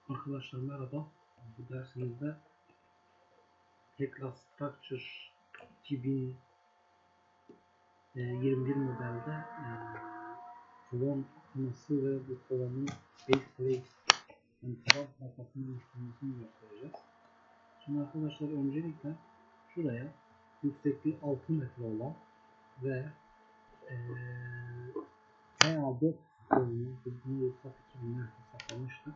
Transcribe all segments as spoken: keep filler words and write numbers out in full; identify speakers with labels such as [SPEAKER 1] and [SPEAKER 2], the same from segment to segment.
[SPEAKER 1] Arkadaşlar merhaba. Bu dersimizde Tekla Structure iki bin yirmi bir modelde e, kolon atması ve bu kolonun base plate yani taban parçasının oluşturmasını göstereceğiz. Şimdi arkadaşlar öncelikle şuraya yüksekliği altı metre olan ve e, H A dört kolonu bunu SAP iki binde hesaplamıştık.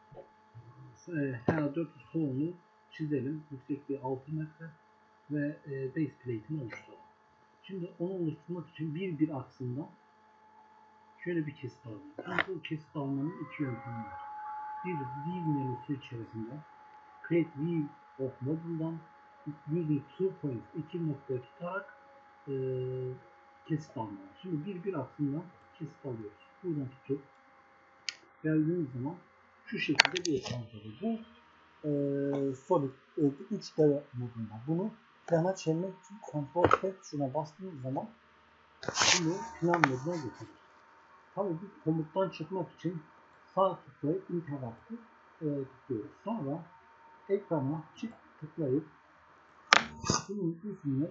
[SPEAKER 1] H A dört yüz kolonu çizelim. Yüksekliği altı metre ve e, base plate'ini oluşturalım. Şimdi onu oluşturmak için bir bir aksında şöyle bir kesit alalım. Şimdi bu kesit almanın iki yöntemi var. Bir view menüsü içerisinde create view of model'dan using two point iki nokta tutarak e, kesit almalı. Şimdi bir bir aksından kesit alıyoruz. Buradan tutup geldiğimiz zaman şu şekilde bir ekran oluyor. Bu e, Solid üç D modunda. Bunu plana çevirmek için Ctrl Tab tuşuna bastığımız zaman bunu plan moduna getirir. Tabii bu komuttan çıkmak için sağ tıklayıp interaktif e, tıklıyoruz. Sonra ekrana çift tıklayıp bunun üstüne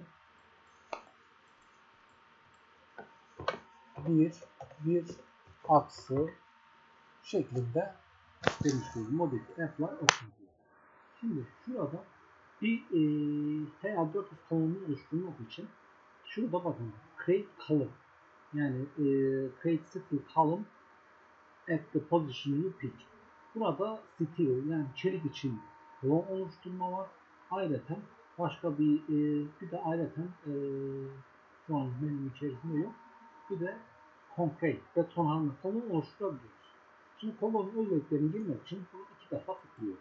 [SPEAKER 1] bir bir aksı şeklinde dönüştürüyoruz. Modify apply option. Şimdi şurada bir e, H A dört yüz kolonunu oluşturmak için şurada bakın create column yani e, create steel column at the position you pick. Burada steel yani çelik için kolon oluşturma var. Ayrıca başka bir e, bir de ayrıca e, şu an menü içerisinde yok. Bir de concrete betonarme kolon oluşturabiliyoruz. Şimdi kolonun özelliklerini girmek için bunu iki defa tıklıyoruz.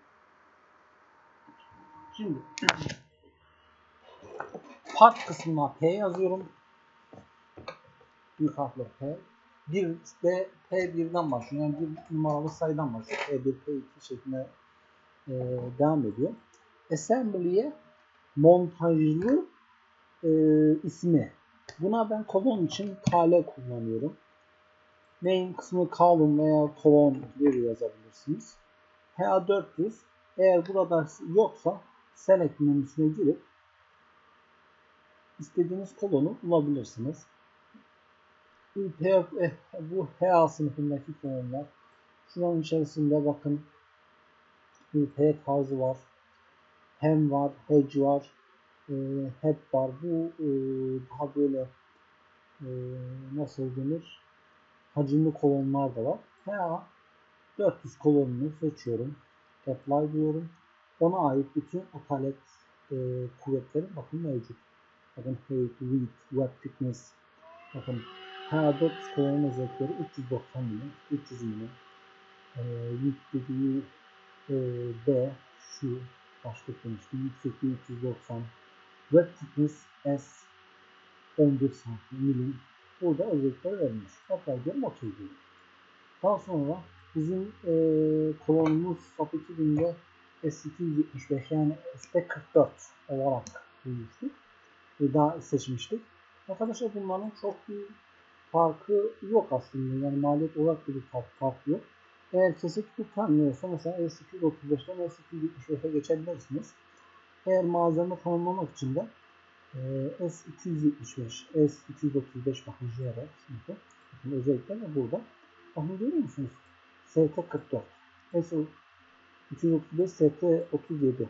[SPEAKER 1] Şimdi part kısmına P yazıyorum. Büyük harfle P. bir de P birden başlıyor. Yani bir numaralı sayıdan başlıyor. P bir, P iki şeklinde e, devam ediyor. Assembly'ye montajlı e, ismi. Buna ben kolon için K L kullanıyorum. Name kısmı column veya kolon diye yazabilirsiniz. H A dört yüz eğer burada yoksa select menüsüne girip istediğiniz kolonu bulabilirsiniz. Bu H A sınıfındaki kolonlar. Şunun içerisinde bakın H tarzı var. Hem var, hedge var, e, head var. Bu e, daha böyle e, nasıl denir? Hacimli kolonlar da var. H A dört yüz kolonunu seçiyorum. Apply diyorum. Ona ait bütün atalet e, kuvvetleri bakın mevcut. Bakın height, width, web thickness. Bakın H A dört yüz kolonun özellikleri üç yüz doksan milim, üç yüz milim. E, width dediği e, B şu başlık demiştim. Yüksekliği üç yüz doksan. Web thickness S on bir santim milim. Burada özellikler verilmiş. Apply diyorum, OK diyorum. Daha sonra bizim e, kolonumuz SAP iki binde S iki yüz yetmiş beş yani S P kırk dört olarak bulmuştuk. E, daha seçmiştik. Arkadaşlar bunların çok bir farkı yok aslında. Yani maliyet olarak da bir fark, fark yok. Eğer kesit tutanmıyorsa mesela S iki yüz otuz beşten S iki yüz yetmiş beşe geçebilirsiniz. Eğer malzeme tanımlamak için de e, S iki yüz yetmiş beş, S iki yüz otuz beş bakın J R sınıfı. Bakın özellikle de burada. Bakın görüyor musunuz? S T kırk dört, S iki yüz otuz beş, S T otuz yedi,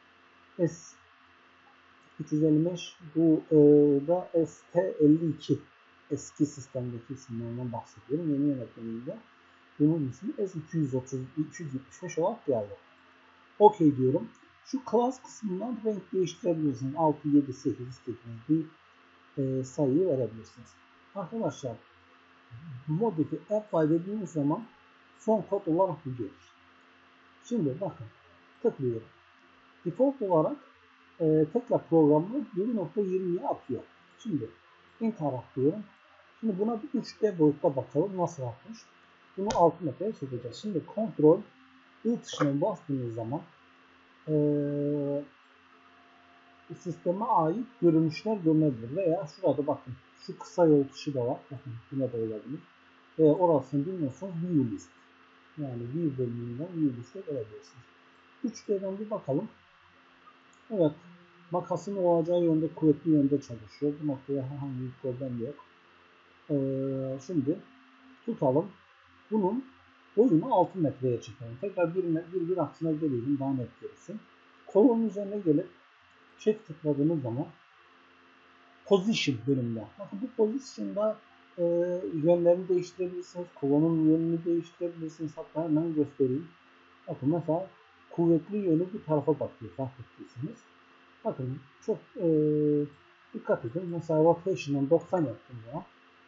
[SPEAKER 1] S üç yüz elli beş, bu e, da S T elli iki. Eski sistemdeki isimlerden bahsediyorum. Yeni yönetmeninde bunun ismi S iki yüz otuz, iki yüz yetmiş beş olarak geldi. OK diyorum. Şu class kısmından renk değiştirebilirsiniz. altı, yedi, sekiz istediğiniz bir e, sayıyı verebilirsiniz. Arkadaşlar modify apply dediğimiz zaman son kod olarak bu gelir. Şimdi bakın tıklıyorum. Default olarak e, Tekla programını yedi nokta yirmiye atıyor. Şimdi interak diyorum. Şimdi buna bir üç D boyutta bakalım nasıl atmış. Bunu altı metreye çekeceğiz. Şimdi kontrol I tuşuna bastığınız zaman e, sisteme ait görünüşler görünebilir. Veya şurada bakın şu kısa yol tuşu da var. Bakın buna da olabilir. E, orasını bilmiyorsanız view list. Yani view bölümünden view liste görebilirsiniz. üç D'den bir bakalım. Evet. Makasın olacağı yönde, kuvvetli yönde çalışıyor. Bu noktada herhangi bir problem yok. Ee, şimdi tutalım. Bunun boyunu altı metreye çekelim. Tekrar bir, bir, bir aksına gelelim. Daha net görürsün. Kolonun üzerine gelip çift tıkladığınız zaman Position bölümünde. Bakın bu Position'da e, yönlerini değiştirebilirsiniz. Kolonun yönünü değiştirebilirsiniz. Hatta hemen göstereyim. Bakın mesela kuvvetli yönü bu tarafa bakıyor. Fark ettiyseniz. Bakın çok e, dikkat edin. Mesela rotation'dan doksan yaptım ya.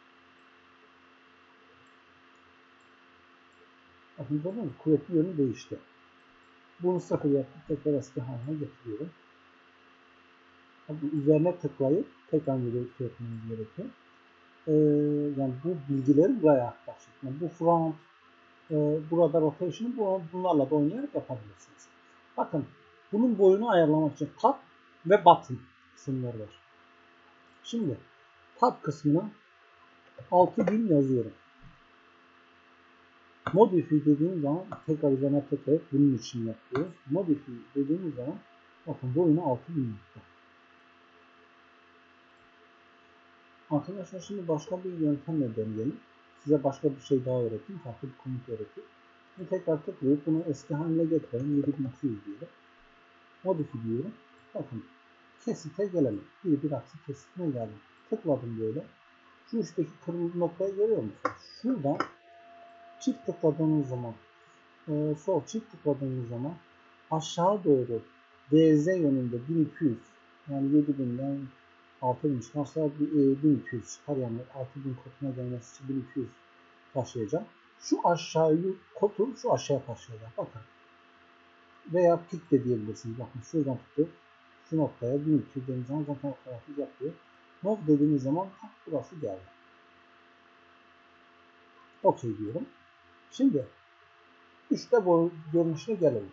[SPEAKER 1] Bakın gördünüz mü? Kuvvetli yönü değişti. Bunu sıfır yapıp tekrar eski haline getiriyorum. Tabii üzerine tıklayıp tekrar müdahale etmeniz gerekiyor. Ee, yani bu bilgileri buraya aktar. Yani bu front, e, burada rotation'ı bu, bunlarla da oynayarak yapabilirsiniz. Bakın bunun boyunu ayarlamak için tab ve button kısımları var. Şimdi tab kısmına altı bin yazıyorum. Modify dediğim zaman tekrar üzerine tıklayıp bunun için yapıyoruz. Modify dediğimiz zaman bakın boyunu altı bin yaptı. Arkadaşlar şimdi başka bir yöntemle deneyelim. Size başka bir şey daha öğreteyim. Farklı bir komut öğreteyim. Şimdi tekrar tıklayıp bunu eski haline getirelim. yedi bin iki yüz diyelim. Modify diyorum. Bakın kesite gelelim. Bir bir aksi kesitine geldim. Tıkladım böyle. Şu üstteki kırmızı noktayı görüyor musunuz? Şuradan çift tıkladığınız zaman e, sol çift tıkladığınız zaman aşağı doğru D Z yönünde bin iki yüz yani yedi binden altı bin çıkarsa bin iki yüz çıkar. Yani altı bin koduna gelmesi için bin iki yüz taşıyacağım. Şu aşağıyı kodu şu aşağıya taşıyacak. Bakın. Veya pik de diyebilirsiniz. Bakın şuradan tutup şu noktaya bin iki yüz dediğimiz zaman zaten otomatik yapıyor. Nov dediğimiz zaman burası geldi. OK diyorum. Şimdi üçte boy görünüşüne gelelim.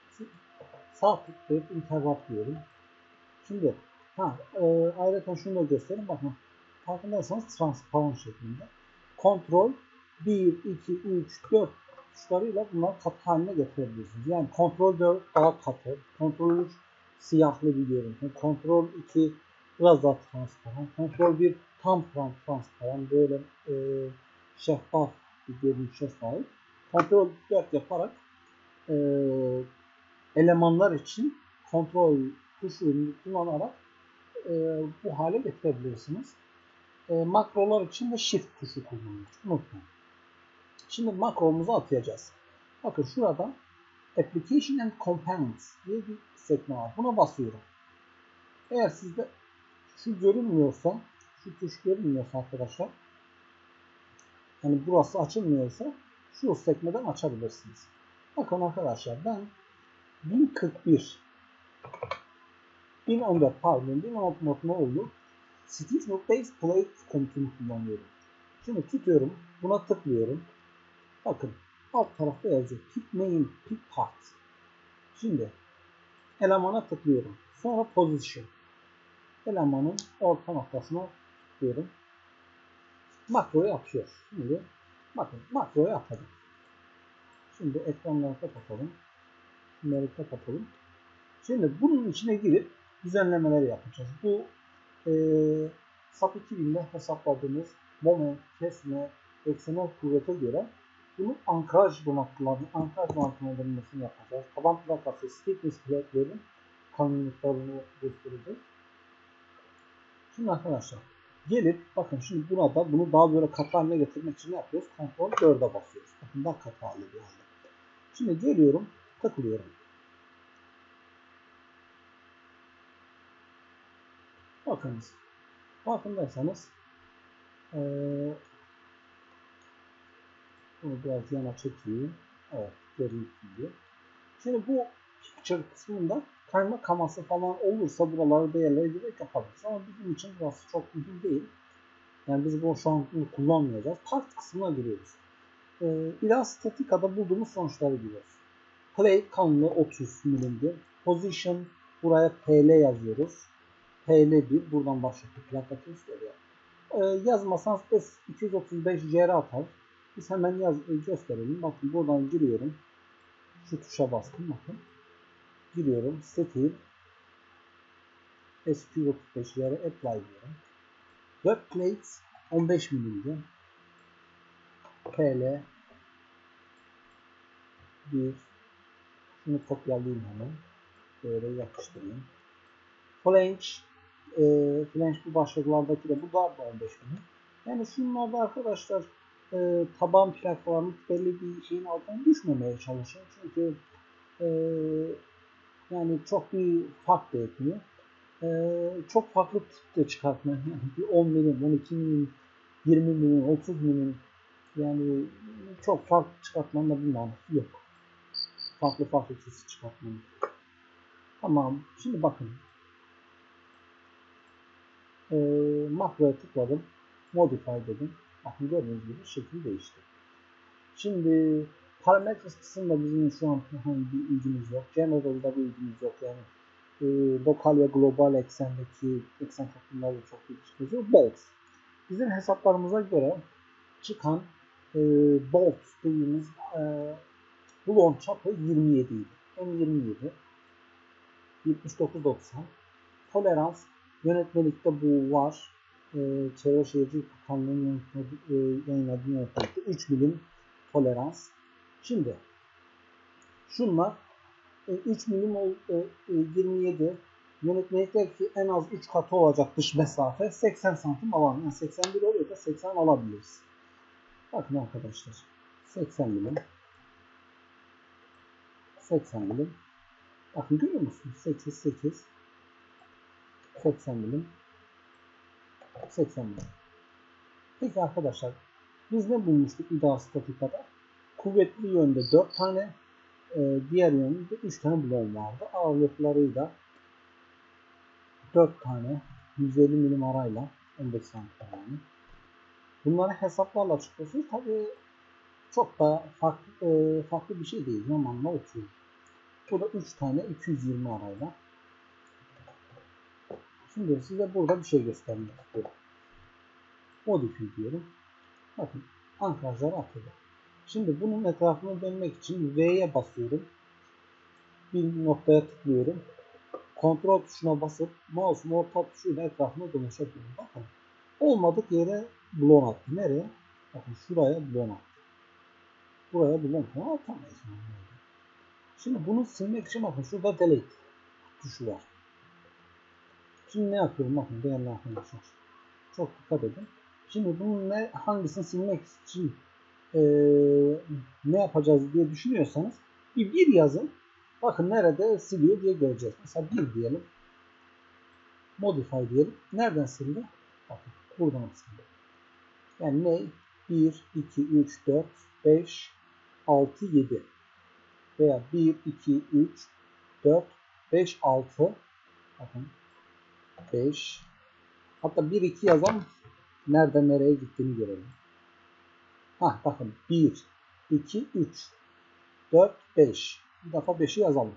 [SPEAKER 1] Sağ tıklayıp interval diyorum. Şimdi ha, e, ayrıca şunu da göstereyim. Bakın farkındaysanız transparan şeklinde. Kontrol bir, iki, üç, dört tuşlarıyla bunları katı haline getirebilirsiniz. Yani kontrol dört daha katı, kontrol üç siyahlı bir görüntü, kontrol iki biraz daha transparan, kontrol bir tam transparan böyle e, şeffaf bir görünüşe sahip. Kontrol dört yaparak e, elemanlar için kontrol tuşunu kullanarak e, bu hale getirebilirsiniz. E, makrolar için de shift tuşu kullanılır. Unutmayın. Şimdi makromuzu atayacağız. Bakın şurada Application and Components diye bir sekme var. Buna basıyorum. Eğer sizde şu görünmüyorsa, şu tuş görünmüyorsa arkadaşlar, yani burası açılmıyorsa şu sekmeden açabilirsiniz. Bakın arkadaşlar ben bin kırk bir bin on dört pardon bin on altı moduna oldu. Stitch.base plate komutunu kullanıyorum. Şimdi tutuyorum. Buna tıklıyorum. Bakın alt tarafta yazıyor. Pick name, pick part. Şimdi elemana tıklıyorum. Sonra position. Elemanın orta noktasına tıklıyorum. Makroyu atıyor. Şimdi bakın makroyu atadım. Şimdi ekranları kapatalım. Bunları kapatalım. Şimdi bunun içine girip düzenlemeler yapacağız. Bu e, SAP iki binde hesapladığımız moment, kesme, eksenel kuvvete göre bunun ankraj donatılarını, ankraj donatılarını yapacağız. Taban plakası, stiffness plakların kalınlıklarını göstereceğiz. Şimdi arkadaşlar gelip bakın şimdi burada bunu daha böyle katı haline getirmek için ne yapıyoruz? Kontrol dörde basıyoruz. Bakın daha katı haline bir halde. Şimdi geliyorum, tıklıyorum. Bakınız. Farkındaysanız ee, bunu biraz yana çekeyim. Evet, görüntülüyor. Şimdi bu picture kısmında kayma kaması falan olursa buraları değerleri direkt yapabiliriz. Ama bizim için burası çok mühim değil. Yani biz bu şu an bunu kullanmayacağız. Part kısmına giriyoruz. Ee, biraz statikada bulduğumuz sonuçları giriyoruz. Plate kalınlığı otuz milimdir. Position buraya P L yazıyoruz. P L bir buradan başlıyor. Plaka test veriyor. Ee, yazmasanız S iki yüz otuz beş C R atar. Biz hemen yaz gösterelim. Bakın buradan giriyorum. Şu tuşa bastım bakın. Giriyorum. Setting S Q otuz beş yere apply diyorum. Web plate on beş milimdi. P L bir. Şunu kopyalayayım hemen. Böyle yapıştırayım. Flange e, flange bu başlıklardaki de bu da on beş milim. Yani şunlarda arkadaşlar e, taban plaklarını belli bir şeyin altına düşmemeye çalışın. Çünkü e, yani çok bir fark da etmiyor. E, çok farklı tip de çıkartmayın. Yani bir on milim, on iki milim, yirmi milim, otuz milim, yani çok farklı çıkartmanın da bir manası yok. Farklı farklı kesit çıkartmanın. Tamam. Şimdi bakın. E, makroya tıkladım. Modify dedim. Bakın gördüğünüz gibi şekil değişti. Şimdi parametres kısmında bizim şu an herhangi bir ilgimiz yok. General'da bir ilgimiz yok. Yani e, lokal ve global eksendeki eksen katılımlarla çok bir ilişkimiz yok. Bolt. Bizim hesaplarımıza göre çıkan e, bolt dediğimiz e, bloğun çapı yirmi yedi idi. M yirmi yedi. yetmiş dokuz doksan. Tolerans yönetmelikte bu var. E, Çevre Şehircilik Bakanlığı'nın e, yayınladığı yönetmelikte üç milim tolerans. Şimdi şunlar üç milim yirmi yedi, yönetmelikteki en az üç katı olacak dış mesafe seksen santim alalım. Yani seksen bir oluyor da seksen alabiliriz. Bakın arkadaşlar. seksen milim. seksen milim. Bakın görüyor musunuz? sekiz, sekiz. seksen milim. seksen milim. Peki arkadaşlar. Biz ne bulmuştuk ideal statikada? Kuvvetli yönde dört tane, diğer yönde üç tane bloğum vardı. Ağırlıklarıyla dört tane yüz elli milim arayla on beş santim yani. Bunları hesaplarla çıkıyorsunuz. Tabii çok da farklı, e, farklı bir şey değil. Zamanla oturuyor. Bu da üç tane iki yüz yirmi arayla. Şimdi size burada bir şey göstermek istiyorum. Modify diyorum. Bakın ankrajlar atıldı. Şimdi bunun etrafına dönmek için V'ye basıyorum. Bir noktaya tıklıyorum. Kontrol tuşuna basıp mouse'un orta tuşuyla etrafına dolaşabiliyorum. Bakın olmadık yere bloğun attı. Nereye? Bakın şuraya bloğun attı. Buraya bloğun atamayız. Şimdi bunu silmek için bakın şurada delete tuşu var. Şimdi ne yapıyorum? Bakın değerli arkadaşlar. Çok dikkat edin. Şimdi bunun ne, hangisini silmek için ee, ne yapacağız diye düşünüyorsanız bir, bir yazın. Bakın nerede siliyor diye göreceğiz. Mesela bir diyelim. Modify diyelim. Nereden sildi? Bakın buradan sildi. Yani ne? bir, iki, üç, dört, beş, altı, yedi. Veya bir, iki, üç, dört, beş, altı. Bakın beş. Hatta bir, iki yazalım. Nereden nereye gittiğini görelim. Ha bakın bir, iki, üç, dört, beş. Bir defa beşi yazalım.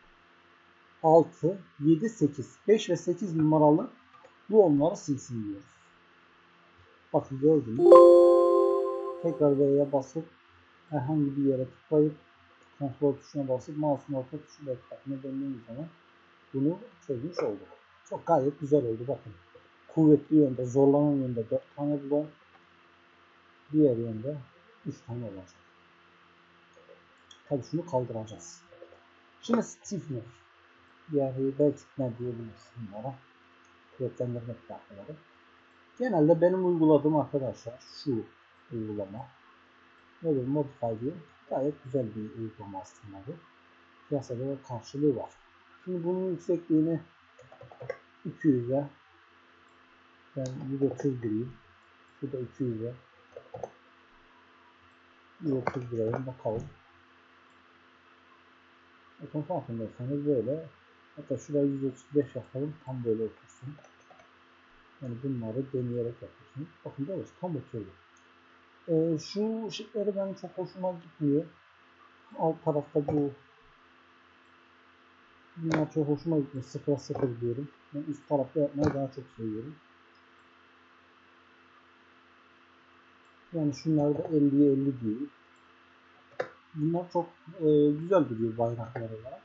[SPEAKER 1] altı, yedi, sekiz. beş ve sekiz numaralı bu onları silsin diyoruz. Bakın gördünüz. Tekrar V'ye basıp herhangi bir yere tıklayıp kontrol tuşuna basıp mouse'un orta tuşuyla etrafına döndüğümüz zaman bunu çözmüş olduk. Çok gayet güzel oldu bakın. Kuvvetli yönde, zorlanan yönde dört tane blok, diğer yönde üç tane olacak. Tabii şunu kaldıracağız. Şimdi stiffener, yani belirtme diyebiliriz bunlara. Kuvvetlendirme plakaları. Genelde benim uyguladığım arkadaşlar şu uygulama. Böyle modify diye gayet güzel bir uygulama aslında bu. Piyasada da karşılığı var. Şimdi bunun yüksekliğini iki yüze, ben yüz otuz gireyim. Şurada iki yüze yüz otuz gireyim bakalım. Bakın farkındaysanız böyle. Hatta şuraya yüz otuz beş yapalım. Tam böyle otursun. Yani bunları deneyerek yapıyorsunuz. Bakın böyle tam oturuyor. Ee, şu ışıkları benim çok hoşuma gitmiyor. Alt tarafta bu. Bunlar çok hoşuma gitmiyor. Sıfıra sıfır diyorum. Ben üst tarafta yapmayı daha çok seviyorum. Yani şunlar da elliye elli değil. Bunlar çok e, güzel duruyor bayraklar olarak.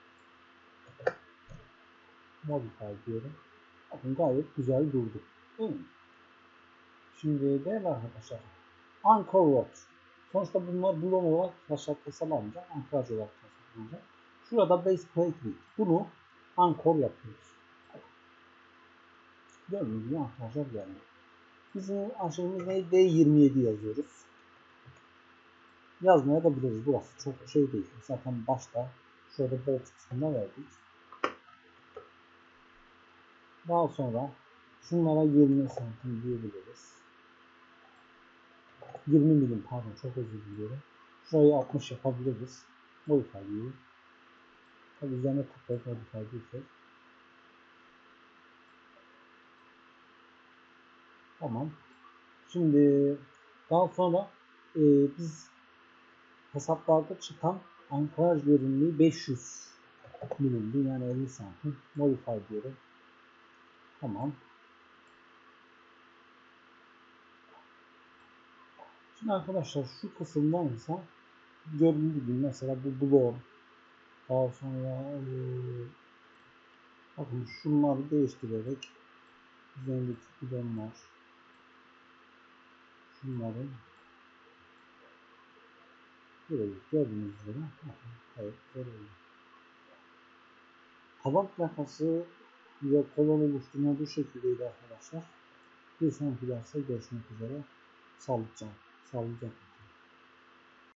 [SPEAKER 1] Modify diyorum. Bakın gayet güzel durdu. Değil mi? Şimdi değerli arkadaşlar, Anchor Road. Sonuçta bunlar bloğum olarak tasarlanacak, ankraj olarak tasarlanacak. Şurada base plate with. Bunu anchor yapıyoruz. Gördüğünüz gibi ankrajlar geldi. Bizim aşağımız ne? D yirmi yedi yazıyoruz. Yazmaya da biliriz. Burası çok şey değil. Zaten başta şurada bolt kısmına verdik. Daha sonra şunlara yirmi santim diyebiliriz. yirmi milim pardon, çok özür diliyorum. Şurayı altmış yapabiliriz. Modify diyelim. Tabi üzerine tıklayıp modify diyoruz. Tamam. Şimdi daha sonra e, biz hesaplarda çıkan ankraj derinliği beş yüz milimdi, yani elli santim. Modify diyorum. Tamam. Şimdi arkadaşlar şu kısımdan ise gördüğünüz gibi mesela bu bloğun, daha sonra e, bakın şunları değiştirerek üzerindeki bidonlar, şunları böyle gördüğünüz üzere gayet güzel oluyor. Taban plakası ve kolon oluşturma bu şekildeydi arkadaşlar. Bir sonraki derste görüşmek üzere. Sağlıcakla. Sağlıcakla.